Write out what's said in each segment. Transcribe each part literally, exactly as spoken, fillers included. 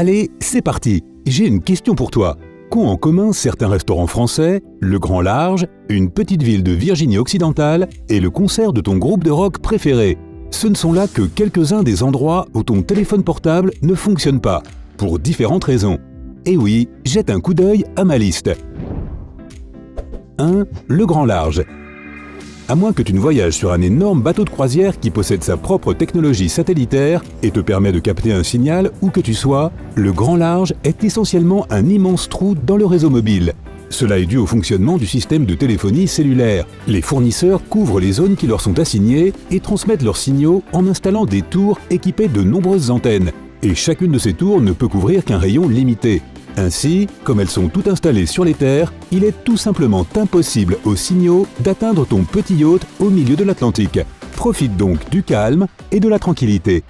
Allez, c'est parti. J'ai une question pour toi. Qu'ont en commun certains restaurants français, le Grand Large, une petite ville de Virginie occidentale et le concert de ton groupe de rock préféré? Ce ne sont là que quelques-uns des endroits où ton téléphone portable ne fonctionne pas, pour différentes raisons. Et oui, jette un coup d'œil à ma liste. un. Le Grand Large. À moins que tu ne voyages sur un énorme bateau de croisière qui possède sa propre technologie satellitaire et te permet de capter un signal où que tu sois, le Grand Large est essentiellement un immense trou dans le réseau mobile. Cela est dû au fonctionnement du système de téléphonie cellulaire. Les fournisseurs couvrent les zones qui leur sont assignées et transmettent leurs signaux en installant des tours équipées de nombreuses antennes. Et chacune de ces tours ne peut couvrir qu'un rayon limité. Ainsi, comme elles sont toutes installées sur les terres, il est tout simplement impossible aux signaux d'atteindre ton petit yacht au milieu de l'Atlantique. Profite donc du calme et de la tranquillité.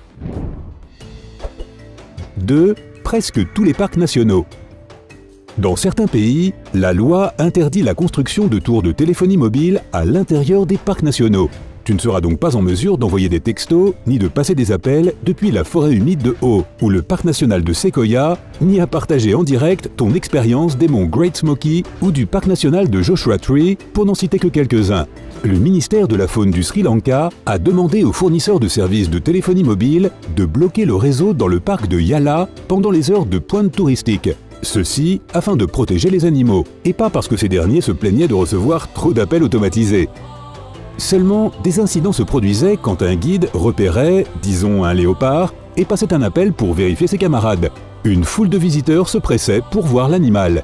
deux. Presque tous les parcs nationaux. Dans certains pays, la loi interdit la construction de tours de téléphonie mobile à l'intérieur des parcs nationaux. Tu ne seras donc pas en mesure d'envoyer des textos ni de passer des appels depuis la forêt humide de Hoh ou le parc national de Sequoia, ni à partager en direct ton expérience des monts Great Smoky ou du parc national de Joshua Tree, pour n'en citer que quelques-uns. Le ministère de la Faune du Sri Lanka a demandé aux fournisseurs de services de téléphonie mobile de bloquer le réseau dans le parc de Yala pendant les heures de pointe touristique. Ceci afin de protéger les animaux, et pas parce que ces derniers se plaignaient de recevoir trop d'appels automatisés. Seulement, des incidents se produisaient quand un guide repérait, disons un léopard, et passait un appel pour vérifier ses camarades. Une foule de visiteurs se pressait pour voir l'animal.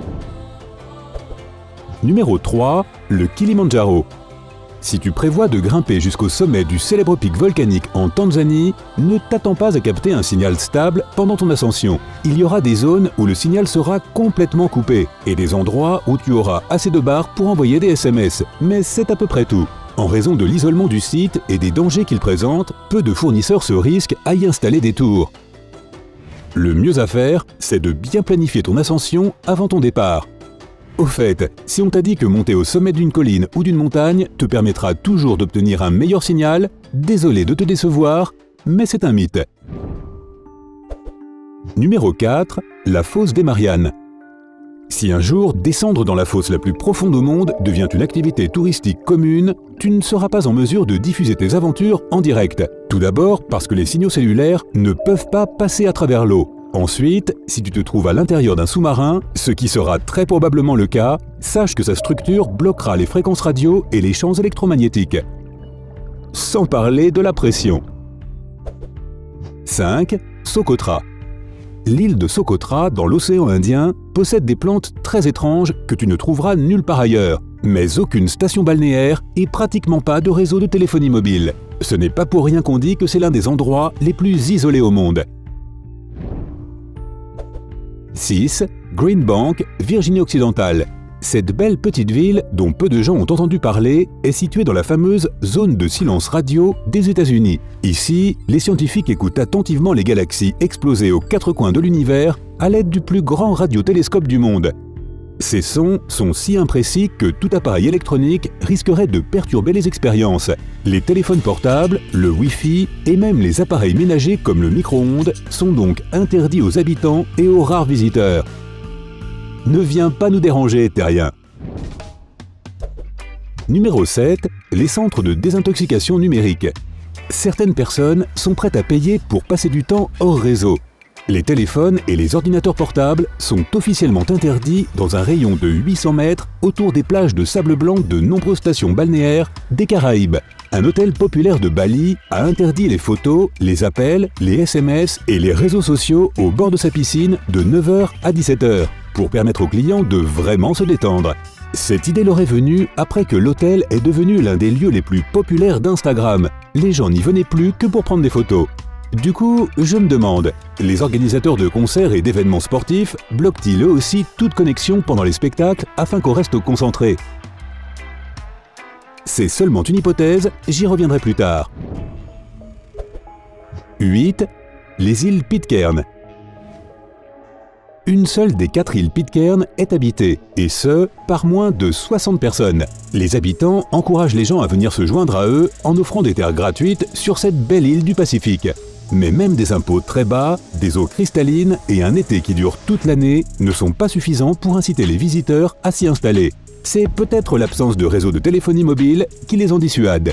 Numéro trois. Le Kilimandjaro. Si tu prévois de grimper jusqu'au sommet du célèbre pic volcanique en Tanzanie, ne t'attends pas à capter un signal stable pendant ton ascension. Il y aura des zones où le signal sera complètement coupé et des endroits où tu auras assez de barres pour envoyer des S M S, mais c'est à peu près tout. En raison de l'isolement du site et des dangers qu'il présente, peu de fournisseurs se risquent à y installer des tours. Le mieux à faire, c'est de bien planifier ton ascension avant ton départ. Au fait, si on t'a dit que monter au sommet d'une colline ou d'une montagne te permettra toujours d'obtenir un meilleur signal, désolé de te décevoir, mais c'est un mythe. Numéro quatre. La fosse des Mariannes. Si un jour, descendre dans la fosse la plus profonde au monde devient une activité touristique commune, tu ne seras pas en mesure de diffuser tes aventures en direct. Tout d'abord parce que les signaux cellulaires ne peuvent pas passer à travers l'eau. Ensuite, si tu te trouves à l'intérieur d'un sous-marin, ce qui sera très probablement le cas, sache que sa structure bloquera les fréquences radio et les champs électromagnétiques. Sans parler de la pression. cinq. Socotra. L'île de Socotra, dans l'océan Indien, possède des plantes très étranges que tu ne trouveras nulle part ailleurs, mais aucune station balnéaire et pratiquement pas de réseau de téléphonie mobile. Ce n'est pas pour rien qu'on dit que c'est l'un des endroits les plus isolés au monde. six. Greenbank, Virginie occidentale. Cette belle petite ville, dont peu de gens ont entendu parler, est située dans la fameuse zone de silence radio des États-Unis. Ici, les scientifiques écoutent attentivement les galaxies explosées aux quatre coins de l'univers à l'aide du plus grand radiotélescope du monde. Ces sons sont si imprécis que tout appareil électronique risquerait de perturber les expériences. Les téléphones portables, le Wi-Fi et même les appareils ménagers comme le micro-ondes sont donc interdits aux habitants et aux rares visiteurs. Ne viens pas nous déranger, terrien. Numéro sept. Les centres de désintoxication numérique. Certaines personnes sont prêtes à payer pour passer du temps hors réseau. Les téléphones et les ordinateurs portables sont officiellement interdits dans un rayon de huit cents mètres autour des plages de sable blanc de nombreuses stations balnéaires des Caraïbes. Un hôtel populaire de Bali a interdit les photos, les appels, les S M S et les réseaux sociaux au bord de sa piscine de neuf heures à dix-sept heures pour permettre aux clients de vraiment se détendre. Cette idée leur est venue après que l'hôtel est devenu l'un des lieux les plus populaires d'Instagram. Les gens n'y venaient plus que pour prendre des photos. Du coup, je me demande, les organisateurs de concerts et d'événements sportifs bloquent-ils eux aussi toute connexion pendant les spectacles afin qu'on reste concentré? C'est seulement une hypothèse, j'y reviendrai plus tard. huit. Les îles Pitcairn. Une seule des quatre îles Pitcairn est habitée, et ce, par moins de soixante personnes. Les habitants encouragent les gens à venir se joindre à eux en offrant des terres gratuites sur cette belle île du Pacifique. Mais même des impôts très bas, des eaux cristallines et un été qui dure toute l'année ne sont pas suffisants pour inciter les visiteurs à s'y installer. C'est peut-être l'absence de réseau de téléphonie mobile qui les en dissuade.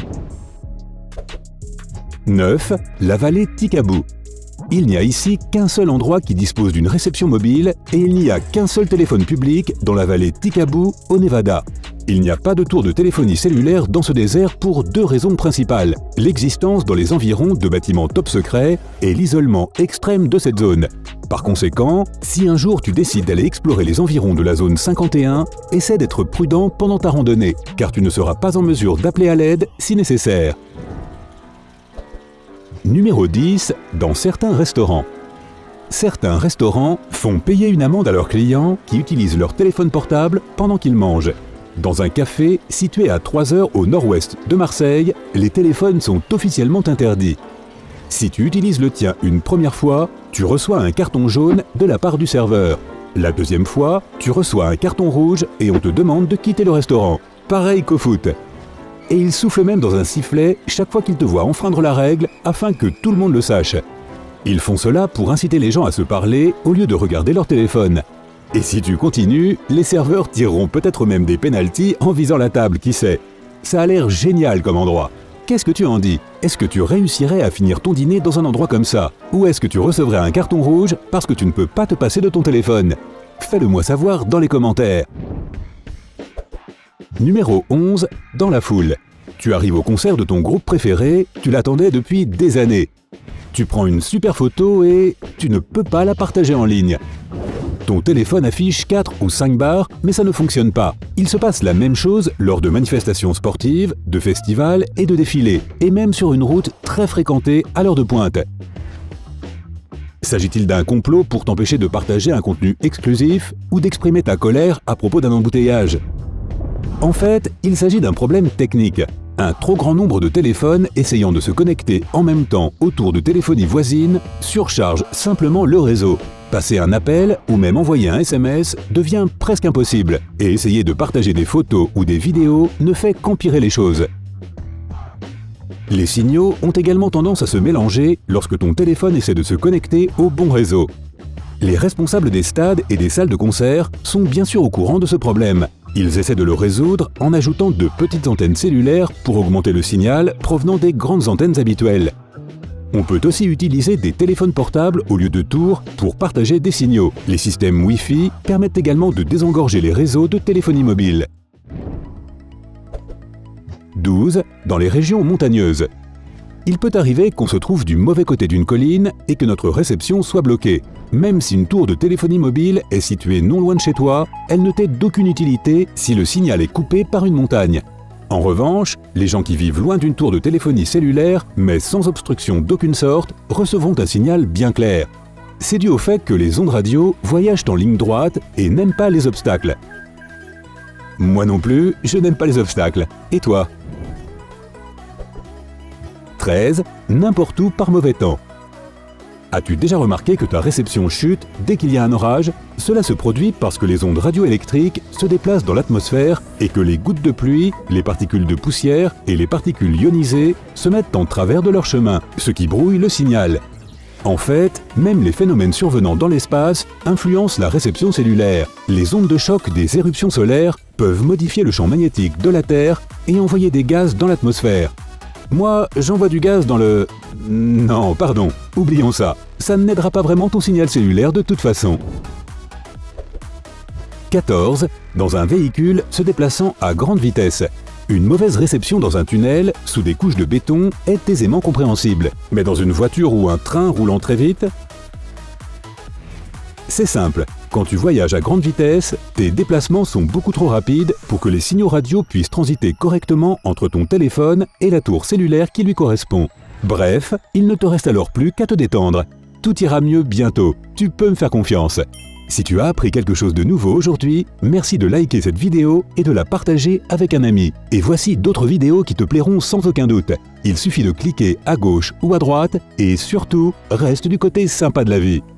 neuf. La vallée Tikabou. Il n'y a ici qu'un seul endroit qui dispose d'une réception mobile et il n'y a qu'un seul téléphone public dans la vallée Tikabou, au Nevada. Il n'y a pas de tour de téléphonie cellulaire dans ce désert pour deux raisons principales: l'existence dans les environs de bâtiments top secrets et l'isolement extrême de cette zone. Par conséquent, si un jour tu décides d'aller explorer les environs de la zone cinquante et un, essaie d'être prudent pendant ta randonnée, car tu ne seras pas en mesure d'appeler à l'aide si nécessaire. Numéro dix. Dans certains restaurants. Certains restaurants font payer une amende à leurs clients qui utilisent leur téléphone portable pendant qu'ils mangent. Dans un café situé à trois heures au nord-ouest de Marseille, les téléphones sont officiellement interdits. Si tu utilises le tien une première fois, tu reçois un carton jaune de la part du serveur. La deuxième fois, tu reçois un carton rouge et on te demande de quitter le restaurant. Pareil qu'au foot. Et ils soufflent même dans un sifflet chaque fois qu'ils te voient enfreindre la règle afin que tout le monde le sache. Ils font cela pour inciter les gens à se parler au lieu de regarder leur téléphone. Et si tu continues, les serveurs tireront peut-être même des pénaltys en visant la table, qui sait. Ça a l'air génial comme endroit. Qu'est-ce que tu en dis? Est-ce que tu réussirais à finir ton dîner dans un endroit comme ça? Ou est-ce que tu recevrais un carton rouge parce que tu ne peux pas te passer de ton téléphone? Fais-le moi savoir dans les commentaires. Numéro onze. Dans la foule. Tu arrives au concert de ton groupe préféré, tu l'attendais depuis des années. Tu prends une super photo et tu ne peux pas la partager en ligne. Ton téléphone affiche quatre ou cinq barres, mais ça ne fonctionne pas. Il se passe la même chose lors de manifestations sportives, de festivals et de défilés, et même sur une route très fréquentée à l'heure de pointe. S'agit-il d'un complot pour t'empêcher de partager un contenu exclusif ou d'exprimer ta colère à propos d'un embouteillage? En fait, il s'agit d'un problème technique. Un trop grand nombre de téléphones essayant de se connecter en même temps autour de téléphonie voisine surcharge simplement le réseau. Passer un appel ou même envoyer un S M S devient presque impossible, et essayer de partager des photos ou des vidéos ne fait qu'empirer les choses. Les signaux ont également tendance à se mélanger lorsque ton téléphone essaie de se connecter au bon réseau. Les responsables des stades et des salles de concert sont bien sûr au courant de ce problème. Ils essaient de le résoudre en ajoutant de petites antennes cellulaires pour augmenter le signal provenant des grandes antennes habituelles. On peut aussi utiliser des téléphones portables au lieu de tours pour partager des signaux. Les systèmes Wi-Fi permettent également de désengorger les réseaux de téléphonie mobile. douze. Dans les régions montagneuses. Il peut arriver qu'on se trouve du mauvais côté d'une colline et que notre réception soit bloquée. Même si une tour de téléphonie mobile est située non loin de chez toi, elle ne t'est d'aucune utilité si le signal est coupé par une montagne. En revanche, les gens qui vivent loin d'une tour de téléphonie cellulaire, mais sans obstruction d'aucune sorte, recevront un signal bien clair. C'est dû au fait que les ondes radio voyagent en ligne droite et n'aiment pas les obstacles. Moi non plus, je n'aime pas les obstacles. Et toi? treize. N'importe où par mauvais temps. As-tu déjà remarqué que ta réception chute dès qu'il y a un orage? Cela se produit parce que les ondes radioélectriques se déplacent dans l'atmosphère et que les gouttes de pluie, les particules de poussière et les particules ionisées se mettent en travers de leur chemin, ce qui brouille le signal. En fait, même les phénomènes survenant dans l'espace influencent la réception cellulaire. Les ondes de choc des éruptions solaires peuvent modifier le champ magnétique de la Terre et envoyer des gaz dans l'atmosphère. Moi, j'envoie du gaz dans le... Non, pardon, oublions ça. Ça n'aidera pas vraiment ton signal cellulaire de toute façon. quatorze. Dans un véhicule se déplaçant à grande vitesse. Une mauvaise réception dans un tunnel, sous des couches de béton, est aisément compréhensible. Mais dans une voiture ou un train roulant très vite, c'est simple. Quand tu voyages à grande vitesse, tes déplacements sont beaucoup trop rapides pour que les signaux radio puissent transiter correctement entre ton téléphone et la tour cellulaire qui lui correspond. Bref, il ne te reste alors plus qu'à te détendre. Tout ira mieux bientôt, tu peux me faire confiance. Si tu as appris quelque chose de nouveau aujourd'hui, merci de liker cette vidéo et de la partager avec un ami. Et voici d'autres vidéos qui te plairont sans aucun doute. Il suffit de cliquer à gauche ou à droite et surtout, reste du côté sympa de la vie.